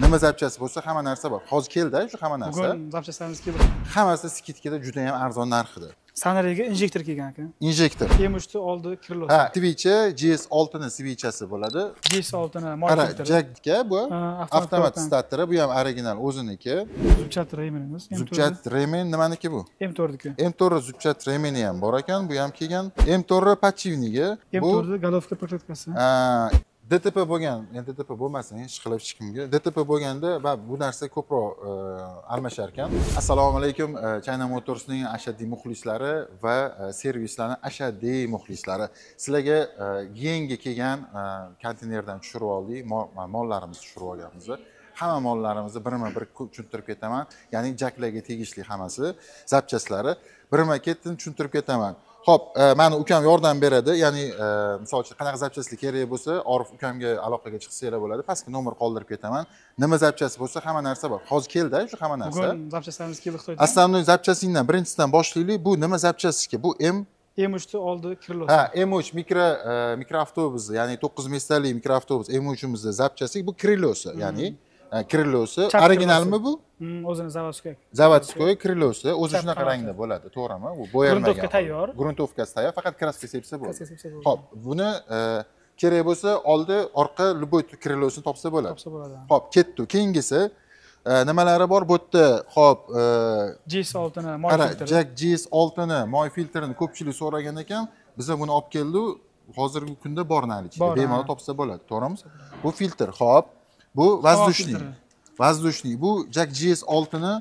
nima zapchasi bo'lsa hamma narsa bor. Hozir keldi shu hamma narsa. Bugun zapchastlarimiz keldi. Hammasi skidkada juda ham arzon narxida. Sanariga injektor kelgan aka. Injektor. M3 oldi kilosi. Ha, switchi GS6 ni switchasi bo'ladi. GS6 ni Qara, model. jackga bu avtomat starteri, bu ham original o'ziniki. Zubchat remenimiz. Zubchat remen nimaniki bu? M4 niki. M4 zubchat remeni ham bor ekan, bu ham kelgan. M4 patchivnigi. M4 galovka prokladkasi. DTP bo'lgan, endi DTP bo'lmasin, hech qilib hech kimga. DTP bo'lganda bu narsa ko'proq almashar ekan. Assalomu alaykum, China Motorsning ashaddiy muxlislari va servislarning ashaddiy muxlislari. Sizlarga yangi kelgan konteynerdan tushirib oldik, mollarimizni tushirib olganmiz. Hamma mollarimizni birma-bir tushuntirib ketaman. Ya'ni jacklarga tegishli hammasi, zapchaslari. Birma-ketdan tushuntirib ketaman. Xo'p, meni ukam yordam beradi. Ya'ni, misol uchun qanaqa zapchaslik kerak bo'lsa, Orif ukamga aloqaga chiqsanglar bo'ladi. Pastga nomer qoldirib ketaman. Nima zapchasi bo'lsa, hamma narsa bor. Hozir keldi shu hamma narsa. Bugun zapchastlarimiz keldi Xitoydan. Основной zapchasingdan birinchisidan boshlaylik. Bu nima zapchasiki? Bu M3 oldi kilosi. Ha, M3 mikroavtobus, ya'ni 9 mestali mikroavtobus M3'imizda zapchasi. Bu krilosi, ya'ni krilosi. Originalmi bu? O'zini zavodskoy. Zavodskoy krilosi o'zi shunaqa rangda bo'ladi, to'g'rimi? Bu bo'yalmagan. Gruntovka tayyor. Gruntovkasi tayyor, faqat kraska sepsa bo'ladi. Xo'p, buni kerak bo'lsa oldi, orqa любой krilosini topsa bo'ladi. Xo'p, ketdi. Keyingisi nimalari bor? Bu yerda xo'p, GS6 ni moy filtri. Jack GS6 ni moy filtrini ko'pchilik so'ragan ekan. Biz buni olib keldik. Hozirgi kunda bor ichida. Bemalol topsa bo'ladi, to'g'rimi? Bu filtr, xo'p. Bu воздушный. Воздушный. Bu Jack GS6 ni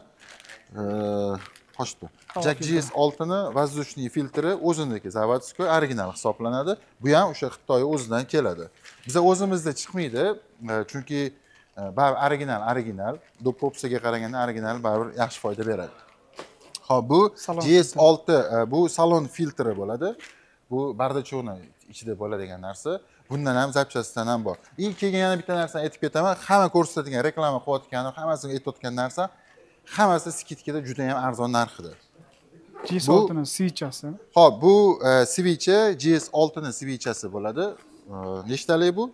qo'shdi. Jack GS6 ni воздушный filtri o'ziniki, zavodskoy, original hisoblanadi. Bu ham o'sha Xitoy o'zidan keladi. Biz o'zimizda chiqmaydi, chunki original, Dopopsiga qaraganda original baribir yaxshi foyda beradi. Xo'p, bu GS6, bu salon filtri bo'ladi. Bu bardachokni ichida bo'ladigan narsa. Bundan ham zapchasidan ham bor. Kelgan yana bitta narsani aytib ketaman. Hamma ko'rsatadigan, reklama qilayotgani, hammasini aytayotgan narsa, hammasi skidkada juda ham arzon narxida. GS6 ni switchasi. Xo'p, bu switchi GS6 ni switchasi bo'ladi. Nechtalik bu?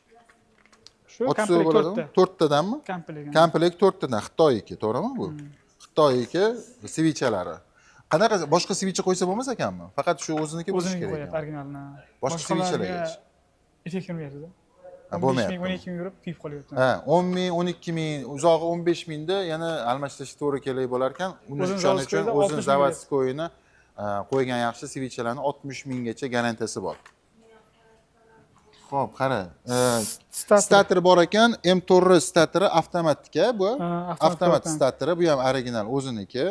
Shu komplekt 4 tadanmi? Komplekt 4 tadan, Xitoyniki, to'g'rimi bu? Xitoyniki switchalari. Qanaqa boshqa switch qo'ysa bo'lmas ekanmi? Faqat shu o'ziniki bo'lishi kerak. O'ziniki qo'yadi, originalni. Boshqa switchlarga effekt kirmaydi. Bo'lmayapti. 12 ming yurib kuyib qolyapti. Ha, 10 ming, 12 ming, uzog'i 15 mingda yana almashtirish to'g'ri kerak bo'lar ekan. Uni shuning uchun o'zini zavodskoyini qo'ygan yaxshi switchlarni 60 minggacha garantiyasi bor. Xo'p, qara. Starter bor ekan, M4 starteri avtomatika bu. Avtomat starteri, bu ham original o'ziniki.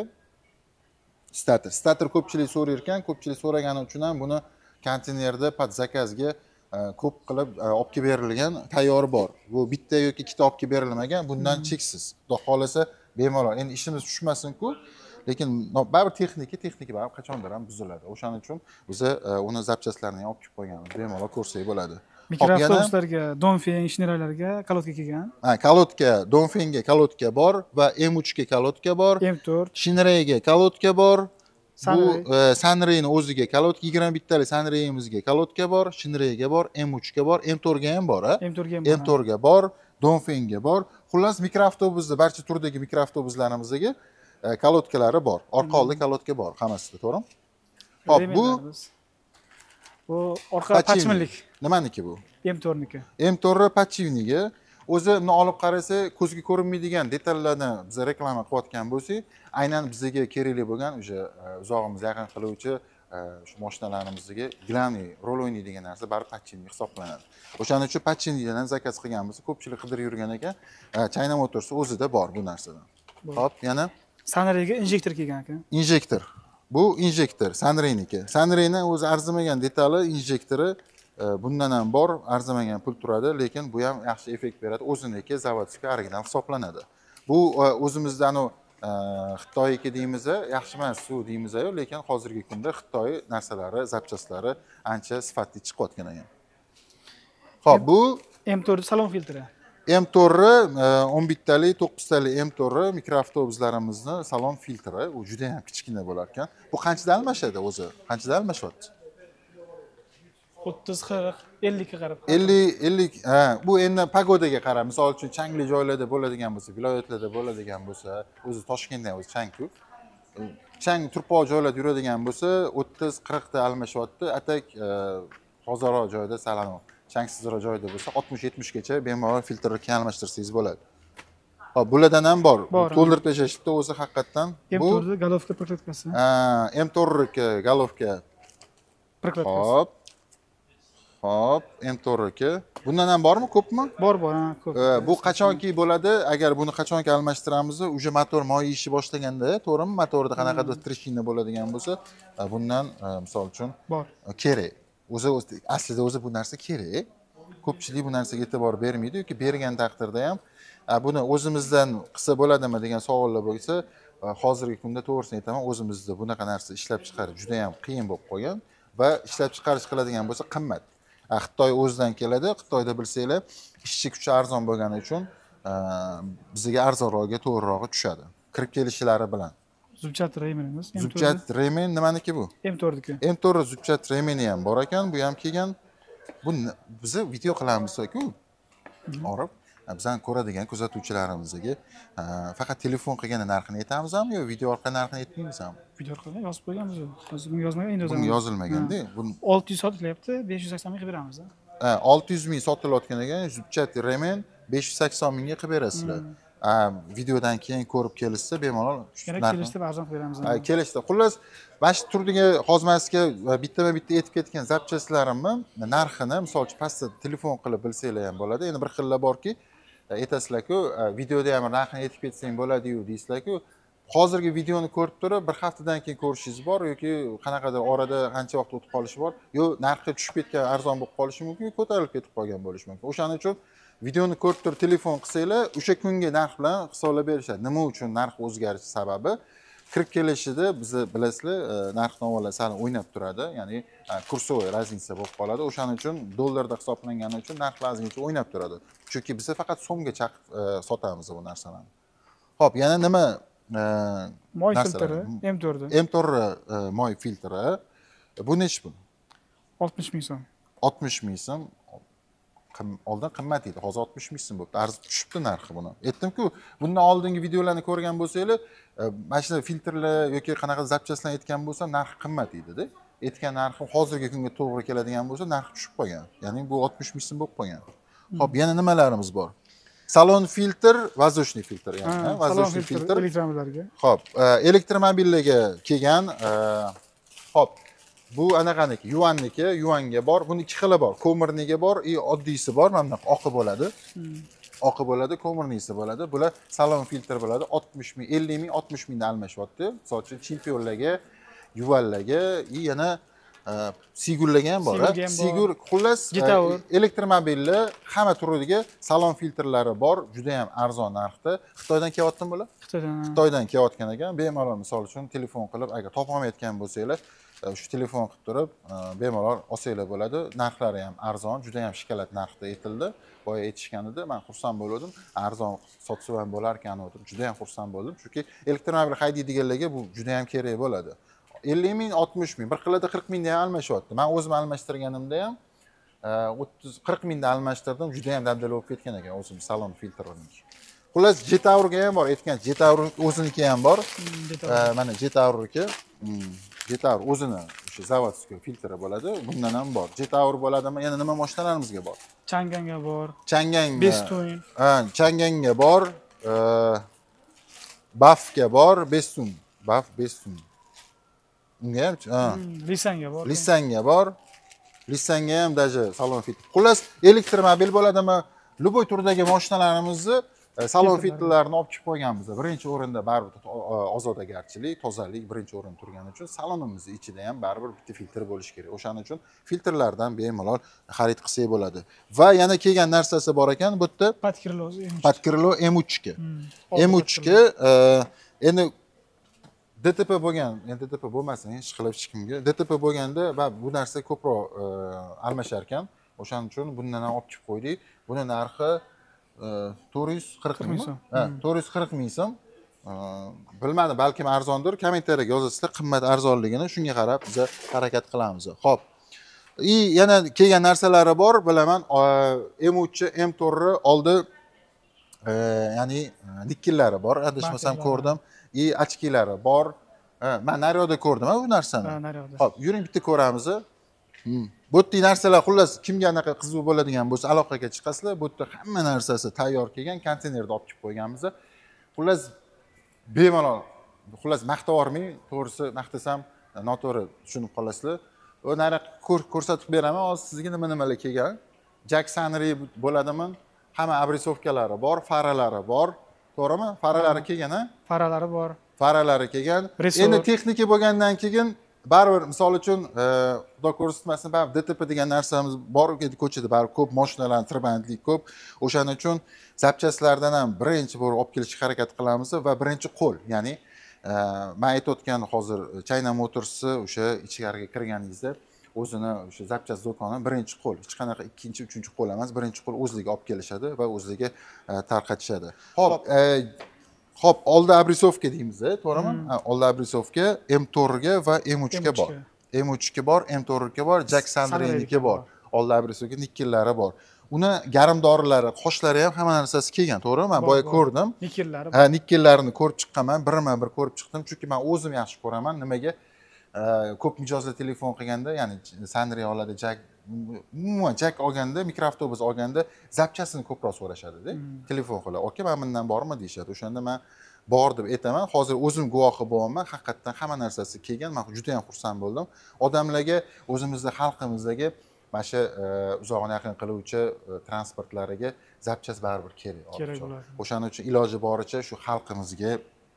Starter ko'pchilik so'rar ekan, ko'pchilik so'ragani uchun ham buni konteynerda pod zakazga ko'p qilib olib kelib berilgan tayyor bor. Bu bitta yoki ikkita olib kelib berilmagan, bundan cheksiz. Xudo xolasa bemalol. Endi ishimiz tushmasin-ku, lekin baribir texnika baribir qachondir ham buziladi. O'shaning uchun biz uni zapchaslarini olib kelib qo'yganmiz. Bemalol ko'rsak bo'ladi. Mikroavtobuslarga, Dongfeng, Shineralarga kalotka kelgan. Ha, kalotka, Dongfengga kalotka bor va M3 ga kalotka bor. M4, Shineraga kalotka bor. Bu Sanrayning o'ziga kalotka 21 talik Sanrayimizga kalotka bor, Shinrayga bor, M3 ga bor, M4 ga ham bor, M4 ga bor, Dongfengga bor. Xullas mikroavtobusda barcha turdagi mikroavtobuslarimizga kalotkalari bor. Orqa oldi kalotka bor hammasida, to'g'rimi? Xo'p, bu orqa patchminlik. Nimaniki bu? M4 niki. M4 patchivnigi. O'zi buni olib qarasa, ko'zga ko'rinmaydigan detallarni biz reklama qilayotgan bo'lsak, aynan bizga kerakli bo'lgan o'sha uzog'imiz yaqin qiluvchi shu mashinalarimizga glaniy rol o'ynaydigan narsa baribir patching hisoblanadi. O'shaning uchun patchingdan zakaz qilganmiz. Ko'pchilik qidirib yurgan ekan, China Motors o'zida bor bu narsadan. Xo'p, yana Sanrayga injektor kelgan ekan. Injektor. Bu injektor Sanrayniki. Sanrayning o'zi arzimagan detali injektori bundan ham bor, arzimagan pul turadi, lekin bu ham yaxshi effekt beradi. O'ziniki zavodskiy original hisoblanadi. Bu o'zimizdan Xitoyniki deymiz, yaxshi emas suv deymiz, lekin hozirgi kunda Xitoy narsalari, zapchaslari ancha sifatli chiqayotgan ekan. Xo'p, bu M4 salon filtri. M4 11 talik, 9 talik M4 mikroavtobuslarimizni salon filtri, u juda ham kichkina bo'lar ekan. Bu qanchada almashadi o'zi? Qanchada almashyapti? 30-40, 50 ga qarab. 50 ha, bu endi pagodaga qarab, misol uchun changli joylarda bo'ladigan bo'lsa, viloyatlarda bo'ladigan bo'lsa, o'zi Toshkentda o'zi chang-ku. Chang turpoq joylarda yuradigan bo'lsa, 30-40 ta almashyapti. Atak tozaroq joyda, salam changsizroq joyda bo'lsa, 60-70 gacha bemalol filtrni almashtirsangiz bo'ladi. Hop, bulardan ham bor. To'ldirib tashashibdi o'zi haqiqatdan. M4 galovka prokladkasi. M4 galovka. Prokladkasi. Hop, M4. Bundan ham bormi, ko'pmi? Bor, ha, ko'p. Bu qachonki bo'ladi? Agar buni qachonki almashtiramiz, uje motor moy ishi boshlaganda, to'g'rimi? Motorda qanaqadir trishina bo'ladigan bo'lsa, bundan misol uchun bor. Kerak. O'zi aslida o'zi bu narsa kerak. Ko'pchilik bu narsaga e'tibor bermaydi yoki bergan taqdirda ham buni o'zimizdan qilsa bo'ladimi degan savollar bo'lsa, hozirgi kunda to'g'risini aytaman, o'zimizda bunaqa narsa ishlab chiqarish juda ham qiyin bo'lib qolgan va ishlab chiqarish qiladigan bo'lsa qimmat. Xitoy o'zidan keladi. Xitoyda bilsanglar, ishchi kuchi arzon bo'lgani uchun bizga arzonroqga, to'g'rirog'i tushadi. Kirib kelishlari bilan. Zubchat remen emas. Zubchat remen nimaniki bu? M4'niki. M4 zubchat remeni ham bor ekan, bu ham kelgan. Bu biz video qilamiz-ku. Orib, bizdan ko'radigan kuzatuvchilarimizga faqat telefon qilganda narxini aytamizmi yo video orqali narxini aytmaymizmi? Video orqali yozib qo'yganmiz. Hozir bunga yozmagan, endi yozamiz. Bunga yozilmagan-da. 600 sotilyapti, 580 ming qilib beramiz. 600 ming sotilayotgan ekan, zubchat remen 580 mingga qilib berasizlar. Videodan keyin ko'rib kelishsa bemalol kelishda arzon qilib beramiz. Kelishda. Xullas, mana shu turdagi hozmasiga bitta aytib ketgan zapchaslarimni narxini misol uchun pastda telefon qilib bilsanglar ham bo'ladi. Endi bir xillar borki, aytasizlar-ku, videoda ham narxini aytib ketsang bo'ladi-yu deysizlar-ku. Hozirgi videoni ko'rib turib, bir haftadan keyin ko'rishingiz bor yoki qanaqadir orada qancha vaqt o'tib qolishi bor, yo narxi tushib ketgan, arzon bo'lib qolishi mumkin, ko'tarilib ketib qolgan bo'lishi mumkin. O'shaning uchun videoni ko'rib turib telefon qilsanglar, o'sha kungi narx bilan hisoblab berishadi. Nima uchun narx o'zgarishi sababi? Kirib kelishida bizni bilasizlar, narxni avvalo sal o'ynab turadi, ya'ni kursovoy raznica bo'lib qoladi. O'shaning uchun dollarda hisoblangani uchun narx raznica o'ynab turadi. Chunki biz faqat so'mga chaqib sotamiz bu narsalarni. Xo'p, yana nima? Moy filtri, M4. M4 moy filtri. Bu nech pul? 60 ming so'm. 60 ming so'm. Oldin qimmat edi, hozir 60 ming so'm bo'libdi. Arzib tushibdi narxi buni. Aytdim-ku, bundan oldingi videolarni ko'rgan bo'lsanglar, mana shu filtrlar yoki qanaqa zapchastlarni aytgan bo'lsa, narxi qimmat edi-da. Aytgan narxi hozirgi kunga to'g'ri keladigan bo'lsa, narxi tushib qolgan. Ya'ni bu 60 ming so'm bo'lib qolgan. Xo'p, yana nimalarimiz bor? Salon filtr, воздушный filtr, ya'ni воздушный filtr elektromobillarga. Xo'p, elektromobillarga kelgan, xo'p, bu anaqaniki, Yuanniki, Yuanga bor. Buni ikki xili bor. Ko'mirniga bor, oddiysi bor. Mana bunaqa oqi bo'ladi. Oqi bo'ladi, ko'mirnisi bo'ladi. Bular salon filtr bo'ladi. 60 ming, 50 ming, 60 mingdan almashyapti. Misol uchun chempionlarga, Yuvallarga, yana Sigurlarga ham bor. Sigur, xullas, elektromobillar hamma turiga salon filtrlari bor, juda ham arzon narxda. Xitoydan kelyaptimi bular? Xitoydan kelayotgan ekan. Bemalol misol uchun telefon qilib, agar topolmayotgan bo'lsanglar, shu telefon qilib turib, bemalol olsanglar bo'ladi. Narxlari ham arzon, juda ham shikolat narxda aytildi. Boya aytishgan edi, men xursand bo'ldim. Arzon sotsa ham bo'lar ekan deb juda ham xursand bo'ldim, chunki elektromobil haydaydiganlarga bu juda ham kerak bo'ladi. 50 ming, 60 ming, bir xilada 40 mingda ham almashyapti. Men o'zim almashtirganimda ham 30-40 mingda almashtirdim, juda ham dabdala bo'lib ketgan ekan o'zim salon filtrining. Xullas, Jetaurga ham bor, aytgan Jetaur o'ziniki ham bor. Mana Jetaurniki, Jetaur o'zini o'sha zavodskiy filtri bo'ladi. Bundan ham bor. Jetaur bo'ladimi? Yana nima mashinalarimizga bor? Changanga bor. Changanga. Bestun. Changanga bor. Bafga bor, Bestun. Baf, Bestun. Unga ham, Lissanga bor. Lissanga bor. Lissanga ham daji salon filtr. Xullas, elektromobil bo'ladimi? Luboy turdagi mashinalarimizni salon filtrlarini olib chiqib qo'yganmiz. Birinchi o'rinda baribir ozodagarchilik, tozalik birinchi o'rinda turgani uchun salonimizning ichida ham baribir bitta filtr bo'lishi kerak. O'shaning uchun filtrlardan bemalol xarid qilsak bo'ladi. Va yana kelgan narsasi bor ekan, bu yerda Patkirlo M3 ga. M3 ga endi DTP bo'lgan, endi DTP bo'lmasin, hech qilib hech kimga. DTP bo'lganda bu narsa ko'proq almashar ekan. O'shaning uchun bundan ham olib chiqib qo'ydik. Buni narxi 440 ming so'm. 440 ming so'm. Bilmadim, balkim arzondir. Kommentariyaga yozasizlar qimmat arzonligini, shunga qarab biz harakat qilamiz. Xo'p. yana kelgan narsalari bor, bilaman. M3, M4 oldi ya'ni nikkellari bor, adashmasam ko'rdim. Ochkilari bor. Men naryoqda ko'rdim bu narsani. Naryoqda. Xo'p, yuring bitta ko'ramiz. Bu yerda narsalar xullas kimga anaqa qiziq bo'ladigan bo'lsa aloqaga chiqasizlar. Bu yerda hamma narsasi tayyor kelgan, konteynerda olib kelib qo'yganmiz. Xullas bemalol, xullas maqtavormay, to'g'risi maqtasam noto'g'ri tushunib qolasizlar. U nari ko'rsatib beraman, hozir sizga nima-nimalar kelgan. Jack Sanry bo'ladimi? Hamma abrisovkalari bor, faralari bor. To'g'rimi? Faralari kelgan, ha? Faralari bor. Faralari kelgan. Endi texnika bo'lgandan keyin baribir misol uchun xudo ko'rsatmasin, baribir DTP degan narsamiz bor edi ko'chada, baribir ko'p mashinalar, tirbandlik ko'p. O'shaning uchun zapchastlardan ham birinchi bor olib kelishga harakat qilamiz va birinchi qo'l, ya'ni men aytayotgan hozir China Motors o'sha ichkariga kirganingizda o'zini o'sha zapchast do'koni birinchi qo'l, hech qanaqa ikkinchi, uchinchi qo'l emas, birinchi qo'l o'zligi olib kelishadi va o'zligi tarqatishadi. Xo'p, oldi abrisovka deymiz, to'g'rimi? Oldi abrisovka M4 ga va M3 ga bor. M3 ga bor, M4 ga bor, Jack Sanry'niki bor. Oldi abrisovka nikkellari bor. Uni garmdorilari, qoshlari ham hamma narsasi kelgan, to'g'rimi? Men boya ko'rdim. Nikkellari. Ha, nikkellarini ko'rib chiqqanman, birma-bir ko'rib chiqdim, chunki men o'zim yaxshi ko'raman. Nimaga? Ko'p mijozlar telefon qilganda, ya'ni Sanry oladi, Jack olganda, mikroavtobus olganda zapchasini ko'proq so'rashadi-da. Telefon qilib, "Aka, men bundan bormi?" deyshadi. O'shanda men bor deb aytaman. Hozir o'zim guvohi bo'laman. Haqiqatan hamma narsasi kelgan. Men juda ham xursand bo'ldim. Odamlarga, o'zimizning xalqimizdagi mana shu uzoqni yaqin qiluvchi transportlariga zapchas baribir kerak. Kerak bo'ladi. O'shaning uchun iloji boricha shu xalqimizga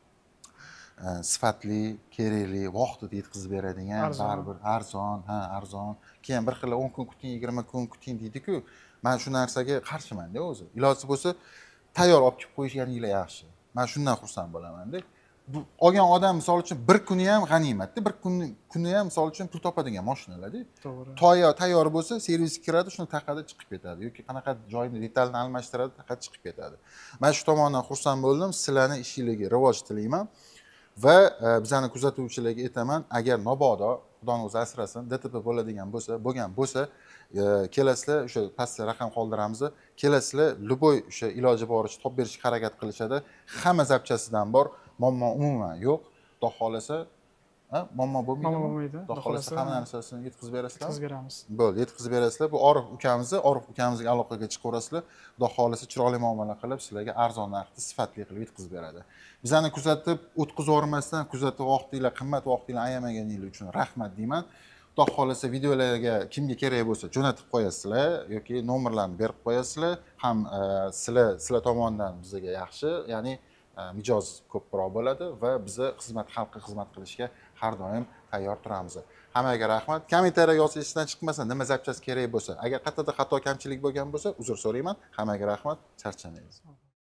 sifatli, kerakli, vaqtida yetkazib beradigan, baribir arzon, arzon. Keyin bir xil 10 kun kuting, 20 kun kuting deydi-ku. Men shu narsaga qarshiman-da o'zi. Iloji bo'lsa tayyor olib kelib qo'yishganinglar yaxshi. Men shundan xursand bo'laman-da. Bu olgan odam misol uchun bir kuni ham g'animat-da, bir kuni ham misol uchun pul topadigan mashinalar-da. To'g'ri. Tayyor bo'lsa, servisga kiradi, shuni taqadi, chiqib ketadi yoki qanaqa joyini detalni almashtiradi, taqadi chiqib ketadi. Men shu tomondan xursand bo'ldim. Sizlarning ishingizga rivoj tilayman. Va bizani kuzatuvchilarga aytaman, agar mabodo Xudoning o'zi asrasin, DTP bo'ladigan bo'lsa, kelasizlar, o'sha pastda raqam qoldiramiz. Kelasizlar, luboy o'sha iloji boricha topib berishga harakat qilishadi. Hamma zapchasidan bor, muammo umuman yo'q. Xudo xolasa, muammo bo'lmaydi. Muammo bo'lmaydi. Xudo xolasa hamma narsasini yetkazib berasizlar. Yetkazib beramiz. Bo'ldi, yetkazib berasizlar. Bu Orif ukamizga aloqaga chiqaverasizlar. Xudo xolasa chiroyli muomala qilib, sizlarga arzon narxda sifatli qilib yetkazib beradi. Bizani kuzatib, o'tkazib yubormasdan, kuzatib vaqtinglar, qimmat vaqtinglar ayamaganingiz uchun rahmat deyman. Xudo xolasa videolarga kimga kerak bo'lsa jo'natib qo'yasizlar yoki nomerlarni berib qo'yasizlar. Ham sizlar tomonidan bizga yaxshi, ya'ni mijoz ko'proq bo'ladi va bizni xalqqa xizmat qilishga har doim tayyor turamiz. Hammaga rahmat. Kommentariya yozishdan chiqmasa, nima zapchas kerak bo'lsa, agar qayerda xato kamchilik bo'lgan bo'lsa, uzr so'rayman. Hammaga rahmat. Charchamaymiz.